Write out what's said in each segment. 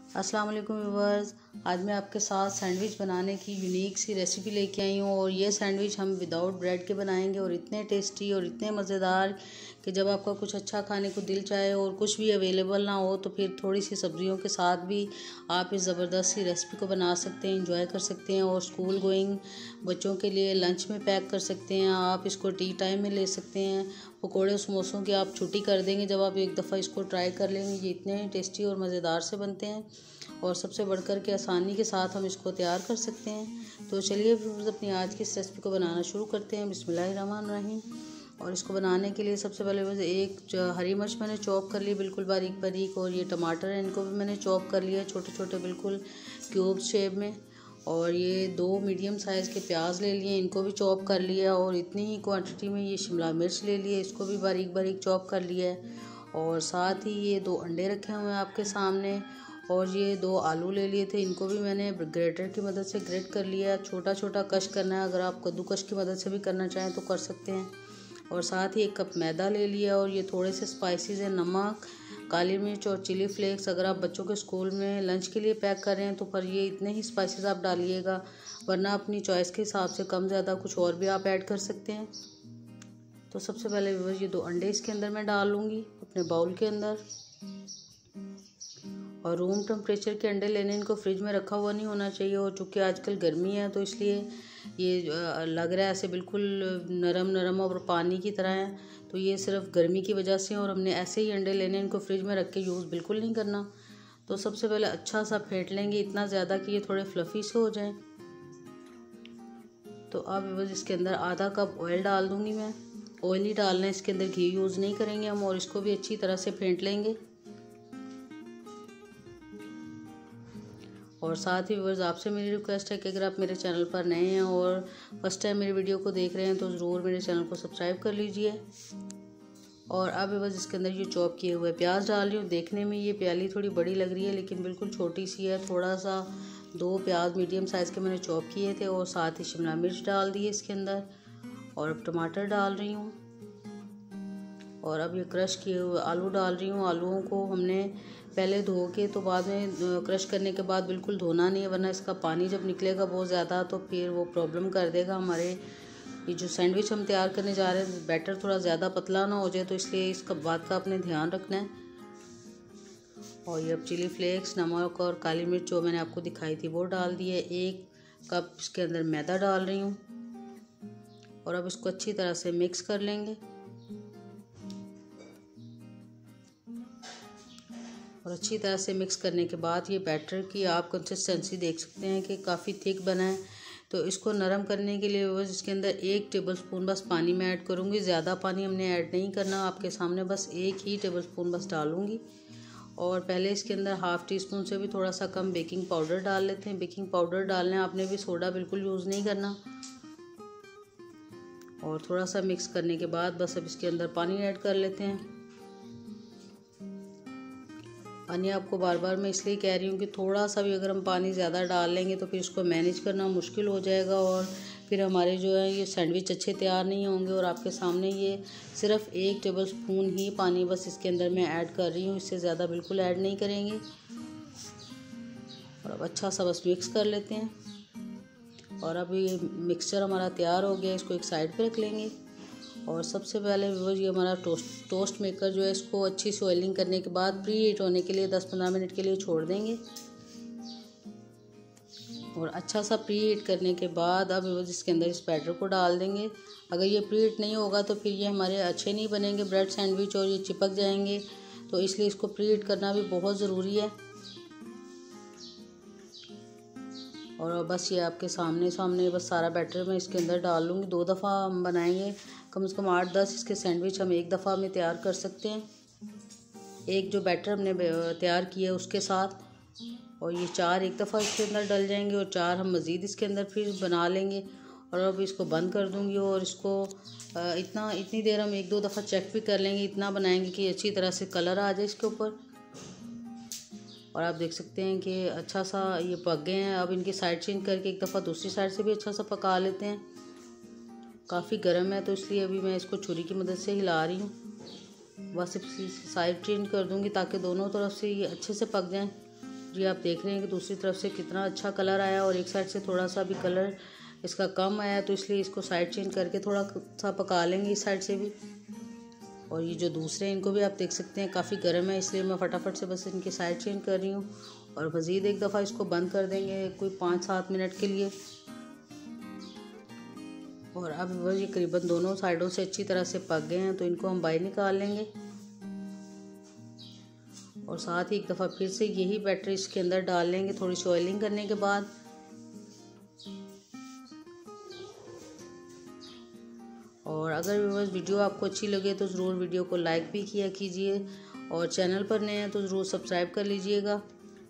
अस्सलाम वालेकुम व्यूअर्स। आज मैं आपके साथ सैंडविच बनाने की यूनिक सी रेसिपी लेके आई हूँ और ये सैंडविच हम विदाउट ब्रेड के बनाएंगे और इतने टेस्टी और इतने मज़ेदार कि जब आपका कुछ अच्छा खाने को दिल चाहे और कुछ भी अवेलेबल ना हो तो फिर थोड़ी सी सब्जियों के साथ भी आप इस ज़बरदस्त सी रेसिपी को बना सकते हैं, इंजॉय कर सकते हैं और स्कूल गोइंग बच्चों के लिए लंच में पैक कर सकते हैं। आप इसको टी टाइम में ले सकते हैं। पकोड़े समोसों की आप छुट्टी कर देंगे जब आप एक दफ़ा इसको ट्राई कर लेंगे। ये इतने टेस्टी और मज़ेदार से बनते हैं और सबसे बढ़कर के आसानी के साथ हम इसको तैयार कर सकते हैं। तो चलिए अपनी आज की इस रेसिपी को बनाना शुरू करते हैं। बिस्मिल्लाहिर्रहमानिर्रहीम। और इसको बनाने के लिए सबसे पहले मुझे एक हरी मिर्च मैंने चॉप कर ली बिल्कुल बारीक बारीक, और ये टमाटर है इनको भी मैंने चॉप कर लिया छोटे छोटे बिल्कुल क्यूब शेप में। और ये 2 मीडियम साइज़ के प्याज ले लिए, इनको भी चॉप कर लिया। और इतनी ही क्वांटिटी में ये शिमला मिर्च ले लिए, इसको भी बारीक बारीक चॉप कर लिया है। और साथ ही ये 2 अंडे रखे हुए हैं आपके सामने। और ये 2 आलू ले लिए थे, इनको भी मैंने ग्रेटर की मदद से ग्रेट कर लिया। छोटा छोटा कश करना है, अगर आप कद्दूकश की मदद से भी करना चाहें तो कर सकते हैं। और साथ ही 1 कप मैदा ले लिया। और ये थोड़े से स्पाइसेस हैं, नमक, काली मिर्च और चिली फ्लेक्स। अगर आप बच्चों के स्कूल में लंच के लिए पैक कर रहे हैं तो पर ये इतने ही स्पाइसेस आप डालिएगा, वरना अपनी चॉइस के हिसाब से कम ज़्यादा कुछ और भी आप ऐड कर सकते हैं। तो सबसे पहले ये 2 अंडे इसके अंदर मैं डाल लूँगी अपने बाउल के अंदर। और रूम टेम्परेचर के अंडे लेने, इनको फ्रिज में रखा हुआ नहीं होना चाहिए। और चूँकि आजकल गर्मी है तो इसलिए ये लग रहा है ऐसे बिल्कुल नरम नरम और पानी की तरह है, तो ये सिर्फ गर्मी की वजह से। और हमने ऐसे ही अंडे लेने, इनको फ्रिज में रख के यूज़ बिल्कुल नहीं करना। तो सबसे पहले अच्छा सा फेंट लेंगे, इतना ज़्यादा कि ये थोड़े फ्लफ़ी से हो जाएं। तो अब बस इसके अंदर आधा कप ऑयल डाल दूँगी मैं। ऑयल ही डालना है, इसके अंदर घी यूज़ नहीं करेंगे हम। और इसको भी अच्छी तरह से फेंट लेंगे। और साथ ही व्यूअर्स, आपसे मेरी रिक्वेस्ट है कि अगर आप मेरे चैनल पर नए हैं और फर्स्ट टाइम मेरी वीडियो को देख रहे हैं तो ज़रूर मेरे चैनल को सब्सक्राइब कर लीजिए। और अब बस इसके अंदर ये चॉप किए हुए प्याज डाल रही हूँ। देखने में ये प्याली थोड़ी बड़ी लग रही है लेकिन बिल्कुल छोटी सी है। थोड़ा सा 2 प्याज मीडियम साइज़ के मैंने चॉप किए थे। और साथ ही शिमला मिर्च डाल दिए इसके अंदर। और अब टमाटर डाल रही हूँ। और अब ये क्रश किए हुए आलू डाल रही हूँ। आलूओं को हमने पहले धो के तो बाद में क्रश करने के बाद बिल्कुल धोना नहीं है, वरना इसका पानी जब निकलेगा बहुत ज़्यादा तो फिर वो प्रॉब्लम कर देगा हमारे। ये जो सैंडविच हम तैयार करने जा रहे हैं बैटर थोड़ा ज़्यादा पतला ना हो जाए, तो इसलिए इसका बात का अपने ध्यान रखना है। और ये अब चिली फ्लेक्स, नमक और काली मिर्च जो मैंने आपको दिखाई थी वो डाल दी है। 1 कप इसके अंदर मैदा डाल रही हूँ। और अब इसको अच्छी तरह से मिक्स कर लेंगे। और अच्छी तरह से मिक्स करने के बाद ये बैटर की आप कंसिस्टेंसी देख सकते हैं कि काफ़ी थिक बना है। तो इसको नरम करने के लिए बस इसके अंदर 1 टेबलस्पून बस पानी मैं ऐड करूँगी। ज़्यादा पानी हमने ऐड नहीं करना, आपके सामने बस 1 ही टेबलस्पून बस डालूँगी। और पहले इसके अंदर हाफ़ टी स्पून से भी थोड़ा सा कम बेकिंग पाउडर डाल लेते हैं। बेकिंग पाउडर डालना है आपने भी, सोडा बिल्कुल यूज़ नहीं करना। और थोड़ा सा मिक्स करने के बाद बस अब इसके अंदर पानी ऐड कर लेते हैं। पानी आपको बार बार मैं इसलिए कह रही हूँ कि थोड़ा सा भी अगर हम पानी ज़्यादा डाल लेंगे तो फिर इसको मैनेज करना मुश्किल हो जाएगा और फिर हमारे जो है ये सैंडविच अच्छे तैयार नहीं होंगे। और आपके सामने ये सिर्फ 1 टेबलस्पून ही पानी बस इसके अंदर मैं ऐड कर रही हूँ, इससे ज़्यादा बिल्कुल ऐड नहीं करेंगे। और अब अच्छा सा बस मिक्स कर लेते हैं। और अब ये मिक्सचर हमारा तैयार हो गया, इसको एक साइड पर रख लेंगे। और सबसे पहले वो ये हमारा टोस्ट मेकर जो है, इसको अच्छी सी ऑयलिंग करने के बाद प्री हीट होने के लिए 10-15 मिनट के लिए छोड़ देंगे। और अच्छा सा प्री हीट करने के बाद अब इसके अंदर इस बैटर को डाल देंगे। अगर ये प्री हीट नहीं होगा तो फिर ये हमारे अच्छे नहीं बनेंगे ब्रेड सैंडविच और ये चिपक जाएंगे, तो इसलिए इसको प्री हीट करना भी बहुत ज़रूरी है। और बस ये आपके सामने बस सारा बैटर मैं इसके अंदर डाल लूँगी। 2 दफ़ा हम बनाएंगे, कम से कम 8-10 इसके सैंडविच हम एक दफ़ा में तैयार कर सकते हैं, एक जो बैटर हमने तैयार किया उसके साथ। और ये 4 एक दफ़ा इसके अंदर डल जाएंगे और 4 हम मज़ीद इसके अंदर फिर बना लेंगे। और अब इसको बंद कर दूँगी और इसको इतनी देर हम 1-2 दफ़ा चेक भी कर लेंगे। इतना बनाएंगे कि अच्छी तरह से कलर आ जाए इसके ऊपर। और आप देख सकते हैं कि अच्छा सा ये पक गए हैं। अब इनकी साइड चेंज करके एक दफ़ा दूसरी साइड से भी अच्छा सा पका लेते हैं। काफ़ी गर्म है तो इसलिए अभी मैं इसको छुरी की मदद से हिला रही हूँ। बस इसी साइड चेंज कर दूँगी ताकि दोनों तरफ से ये अच्छे से पक जाएं। ये आप देख रहे हैं कि दूसरी तरफ से कितना अच्छा कलर आया और एक साइड से थोड़ा सा भी कलर इसका कम आया, तो इसलिए इसको साइड चेंज करके थोड़ा सा पका लेंगे इस साइड से भी। और ये जो दूसरे इनको भी आप देख सकते हैं काफ़ी गर्म है, इसलिए मैं फटाफट से बस इनकी साइड चेंज कर रही हूँ। और मज़ीद एक दफ़ा इसको बंद कर देंगे कोई 5-7 मिनट के लिए। और अब ये करीबन दोनों साइडों से अच्छी तरह से पक गए हैं, तो इनको हम बाहर निकाल लेंगे। और साथ ही एक दफ़ा फिर से यही बैटर इसके अंदर डाल लेंगे थोड़ी सी ऑयलिंग करने के बाद। और अगर व्यूअर्स वीडियो आपको अच्छी लगे तो ज़रूर वीडियो को लाइक भी किया कीजिए, और चैनल पर नए हैं तो ज़रूर सब्सक्राइब कर लीजिएगा।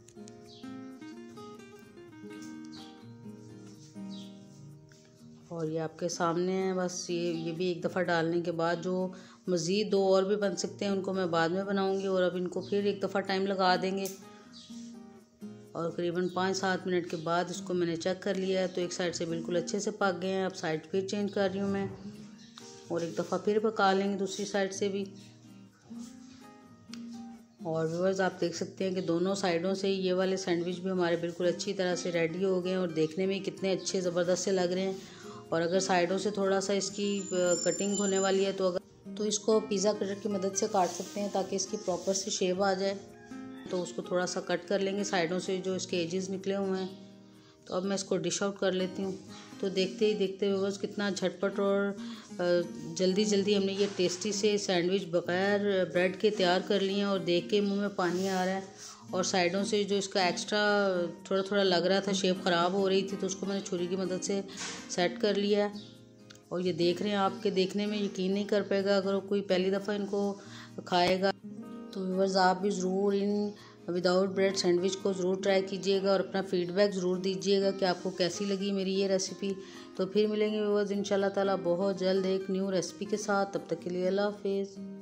और ये आपके सामने है, बस ये भी एक दफ़ा डालने के बाद जो मज़ीद 2 और भी बन सकते हैं उनको मैं बाद में बनाऊंगी। और अब इनको फिर एक दफ़ा टाइम लगा देंगे। और करीबन 5-7 मिनट के बाद इसको मैंने चेक कर लिया है, तो एक साइड से बिल्कुल अच्छे से पक गए हैं। अब साइड फिर चेंज कर रही हूँ मैं, और एक दफ़ा फिर पका लेंगे दूसरी साइड से भी। और व्यूअर्स आप देख सकते हैं कि दोनों साइडों से ये वाले सैंडविच भी हमारे बिल्कुल अच्छी तरह से रेडी हो गए हैं और देखने में कितने अच्छे ज़बरदस्त से लग रहे हैं। और अगर साइडों से थोड़ा सा इसकी कटिंग होने वाली है तो इसको पिज़्ज़ा कटर की मदद से काट सकते हैं ताकि इसकी प्रॉपर सी शेप आ जाए। तो उसको थोड़ा सा कट कर लेंगे साइडों से जो इसके एजेस निकले हुए हैं। तो अब मैं इसको डिश आउट कर लेती हूँ। तो देखते ही देखते हुए बस कितना झटपट और जल्दी जल्दी हमने ये टेस्टी से सैंडविच बग़ैर ब्रेड के तैयार कर लिए हैं। और देख के मुंह में पानी आ रहा है। और साइडों से जो इसका एक्स्ट्रा थोड़ा थोड़ा लग रहा था, शेप ख़राब हो रही थी, तो उसको मैंने छुरी की मदद से सेट कर लिया है। और ये देख रहे हैं, आपके देखने में यकीन नहीं कर पाएगा अगर कोई पहली दफ़ा इनको खाएगा। तो व्यूअर्स आप भी ज़रूर इन विदाउट ब्रेड सैंडविच को ज़रूर ट्राई कीजिएगा और अपना फ़ीडबैक ज़रूर दीजिएगा कि आपको कैसी लगी मेरी ये रेसिपी। तो फिर मिलेंगे व्यूअर्स इंशाल्लाह ताला बहुत जल्द एक न्यू रेसिपी के साथ। तब तक के लिए अल्लाह हाफिज़।